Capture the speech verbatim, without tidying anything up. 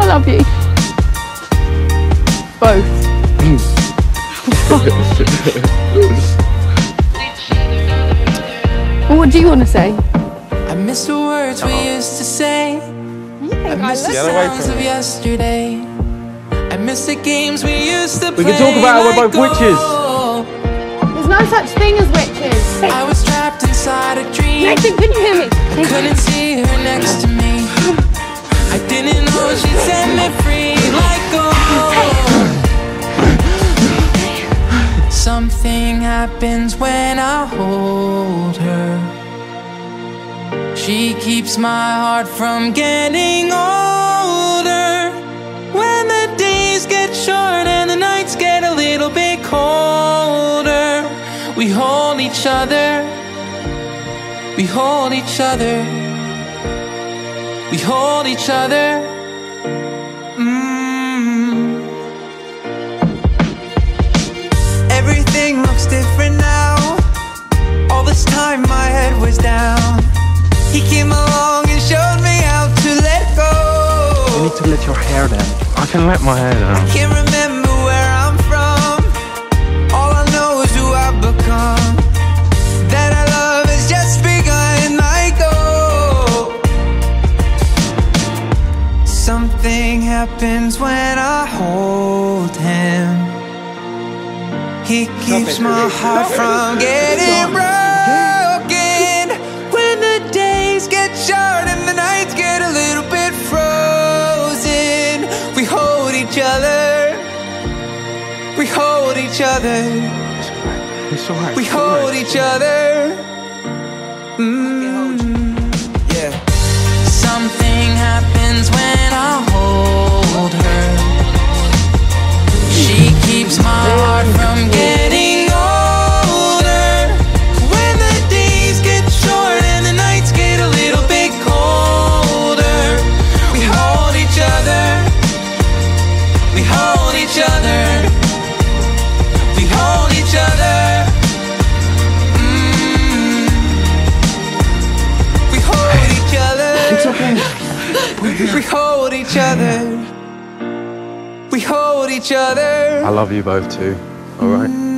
I love you. Both. Well, what do you want to say? I miss the words we used to say. I miss the sounds of yesterday. I miss the games we used to play. We can talk about how we're both witches. There's no such thing as witches. I was trapped inside a dream. Nathan, can you hear me? I couldn't see her next to me. I didn't know she'd set me free like gold. Something happens when I hold her. She keeps my heart from getting older. When the days get short and the nights get a little bit colder, we hold each other. We hold each other. We hold each other. Mm. Everything looks different now. All this time my head was down. He came along and showed me how to let go. You need to let your hair down. I can let my hair down. I can't remember where I'm from. All I know is who I've become. That our love has just begun. I go. Something happens when I hold him. He keeps my heart from getting broken. When the days get short and the nights get a little bit frozen, we hold each other. We hold each other. It's alright. We hold each other. Mm. Yeah. Something happens when I hold her. She keeps my heart from getting older. When the days get short and the nights get a little bit colder, we hold each other. We hold each other. We hold each other. Mm. We hold each other. It's okay. We hold each other. We hold each other. I love you both too. Alright?